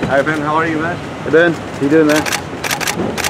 Hi Ben, how are you, man? Hey Ben, how you doing, man?